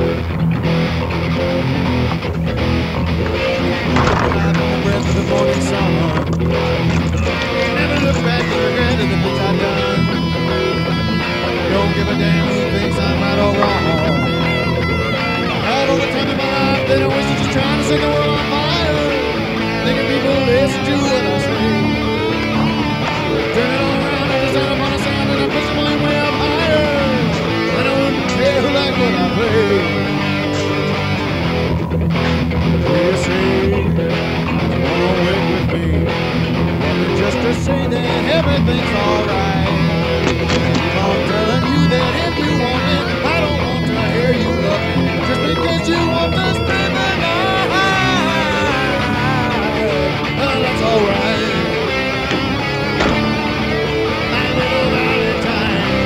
Breath of the morning sun. Never look back and regret the things I've done. Don't give a damn who thinks I'm right or wrong. Out all the time in my life that I wish I was trying to set the world on fire. Thinking people listen to what I say. Turn it all around and just turn up on a sound and I push the volume way up higher. And I wouldn't care who liked what I play. You see, wanna wait with me, just to say that everything's alright. I'm telling you that if you want it, I don't want to hear you love me, just because you want to spend the night. Well, that's alright. My little Valentine.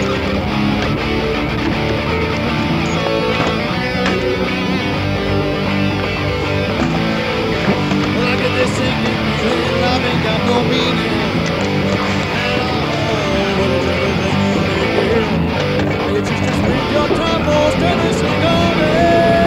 Well, I get this sinking feeling love ain't got no meaning at all. What is everything you make it? It's just to spend your time most every single day.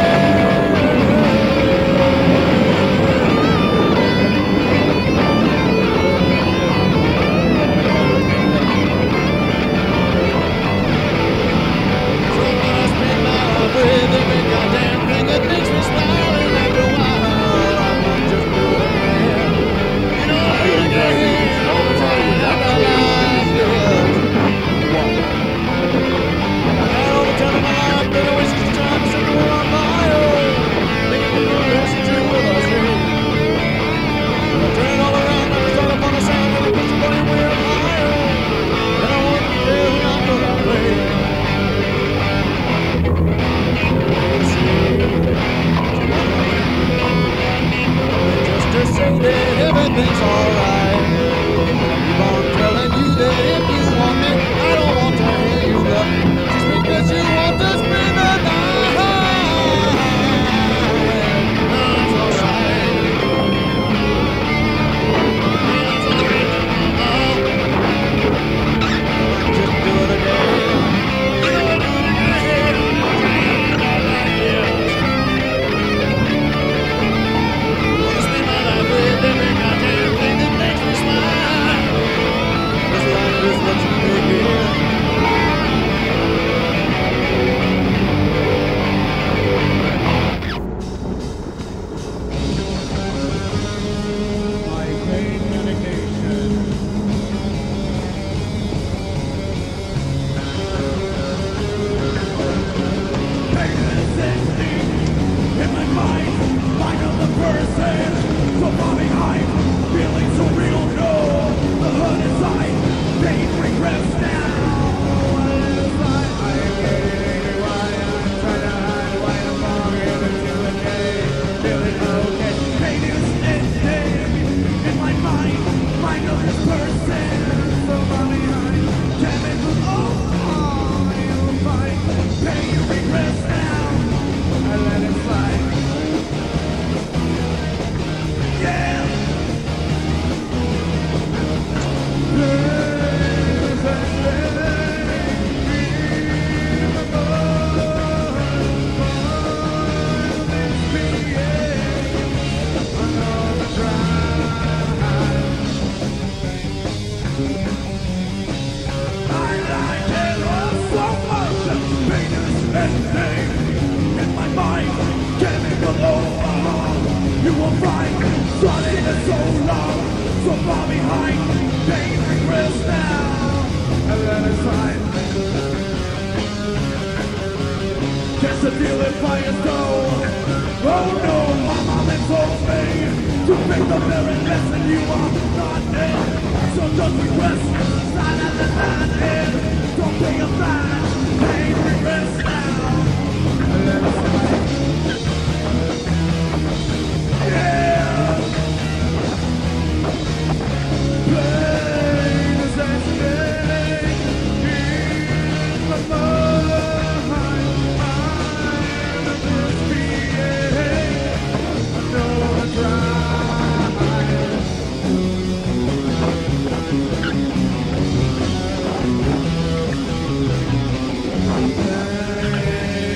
So when I spend my life with every goddamn thing that makes me smile, and after a while I might just do it again. You know, I do it again all the time after life lives. And all the time in my life that I wish this time to set the world on fire. Thinking people listen to what I say. I turn it all around and I start up on a sound and I push the volume way up higher. And I wouldn't care who not what I play. You see, just to say that everything's alright. Keep on telling you that if you want me, I don't want to hear you love me, just because you want to spend the night. That's alright. That's alright. Just do it again. You know I do it again. Wanna spend my life with every goddamn thing that makes me smile. This life is what you make it. My pain medication. Pain is existing in my mind. I know the person so far behind, feeling so real. No, the hurt inside, pain regrets now. It's like I'm getting angry. Why I'm trying to hide why I'm wrong. Everything okay, feeling okay. Pain is ending in my mind. I know this person so far behind. Chemical, you'll find pain regrets now. I let it slide. Yeah. You will find running is so long, so far behind. Pain regrets now, and let it slide. Just to feel it by your soul. Oh no, my mom told me to pick the very lesson you are not in. So don't regress, sign at the man in. Don't pay a fan, pain regrets now, and let it slide. Yeah! Pain is ending in my mind. I'm just being, I know I tried.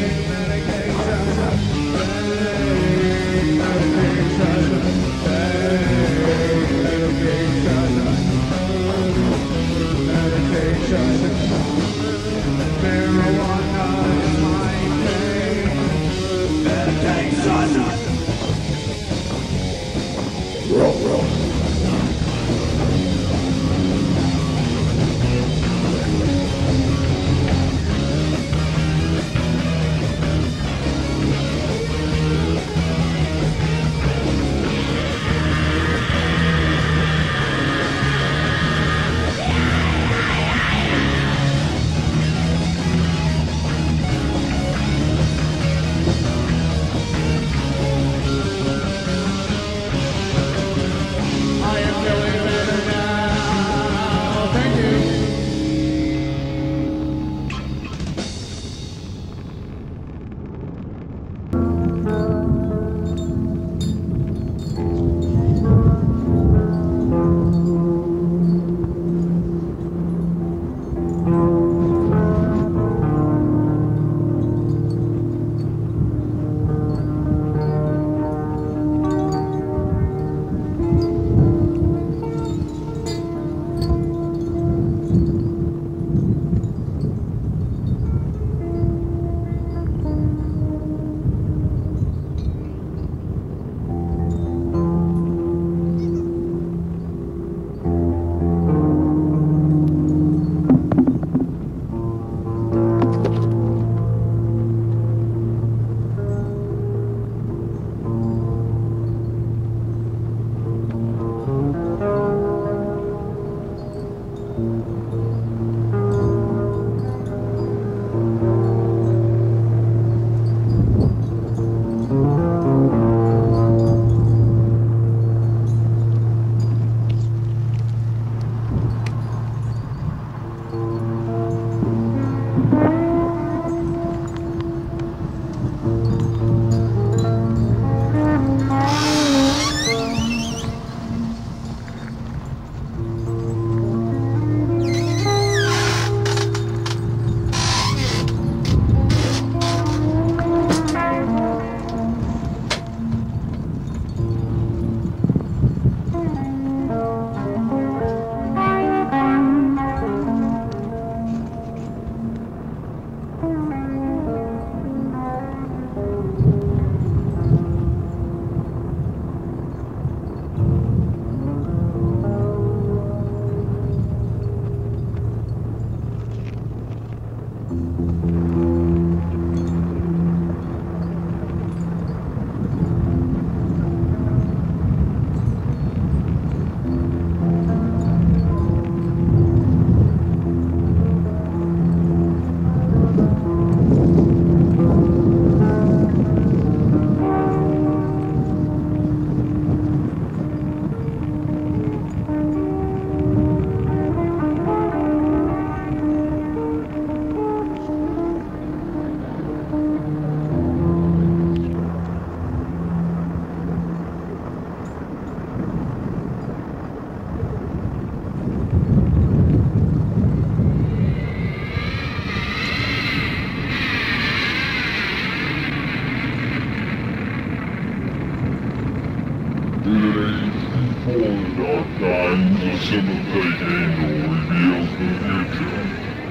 Sometimes a sympathetic angel reveals the future.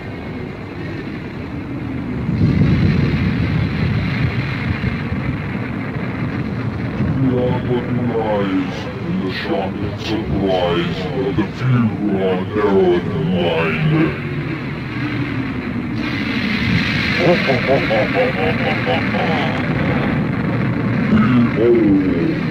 Too long wooden rise in the shock and surprise of the few who are narrow in mind. Behold!